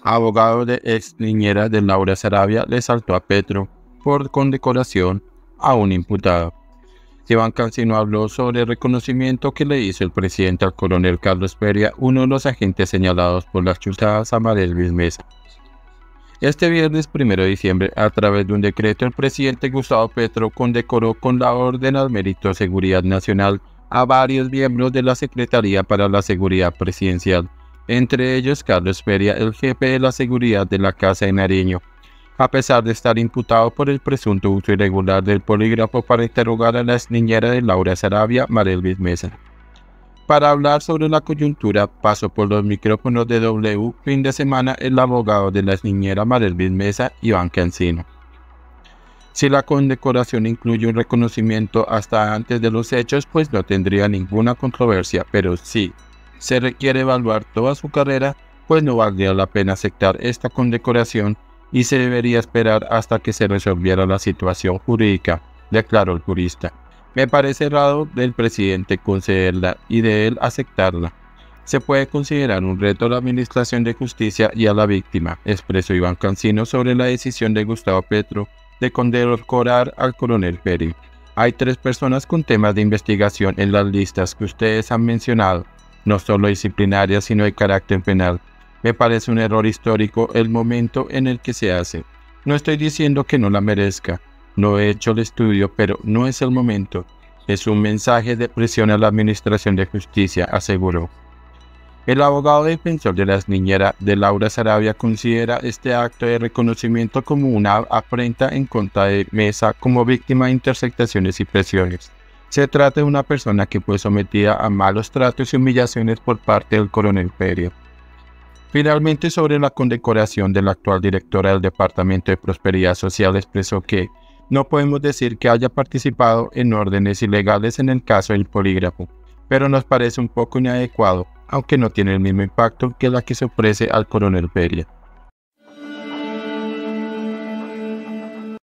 Abogado de ex niñera de Laura Sarabia le saltó a Petro por condecoración a un imputado. Iván Cancino habló sobre el reconocimiento que le hizo el presidente al coronel Carlos Peria, uno de los agentes señalados por las chuzadas a María Luis Mesa. Este viernes 1 de diciembre, a través de un decreto, el presidente Gustavo Petro condecoró con la Orden al Mérito de Seguridad Nacional a varios miembros de la Secretaría para la Seguridad Presidencial, entre ellos Carlos Peria, el jefe de la seguridad de la Casa de Nariño, a pesar de estar imputado por el presunto uso irregular del polígrafo para interrogar a la exniñera de Laura Sarabia, María Luis Mesa. Para hablar sobre la coyuntura, pasó por los micrófonos de W fin de semana el abogado de la exniñera María Luis Mesa, Iván Cancino. Si la condecoración incluye un reconocimiento hasta antes de los hechos, pues no tendría ninguna controversia, pero si se requiere evaluar toda su carrera, pues no valdría la pena aceptar esta condecoración y se debería esperar hasta que se resolviera la situación jurídica, declaró el jurista. Me parece errado del presidente concederla y de él aceptarla. Se puede considerar un reto a la Administración de Justicia y a la víctima, expresó Iván Cancino sobre la decisión de Gustavo Petro de condecorar al coronel Peria. Hay 3 personas con temas de investigación en las listas que ustedes han mencionado, no solo disciplinarias sino de carácter penal. Me parece un error histórico el momento en el que se hace. No estoy diciendo que no la merezca, no he hecho el estudio, pero no es el momento. Es un mensaje de presión a la Administración de Justicia, aseguró. El abogado defensor de la exniñera de Laura Sarabia considera este acto de reconocimiento como una afrenta en contra de Mesa como víctima de interceptaciones y presiones. Se trata de una persona que fue sometida a malos tratos y humillaciones por parte del coronel Peria. Finalmente, sobre la condecoración de la actual directora del Departamento de Prosperidad Social, expresó que no podemos decir que haya participado en órdenes ilegales en el caso del polígrafo, pero nos parece un poco inadecuado, aunque no tiene el mismo impacto que la que se ofrece al coronel Peria.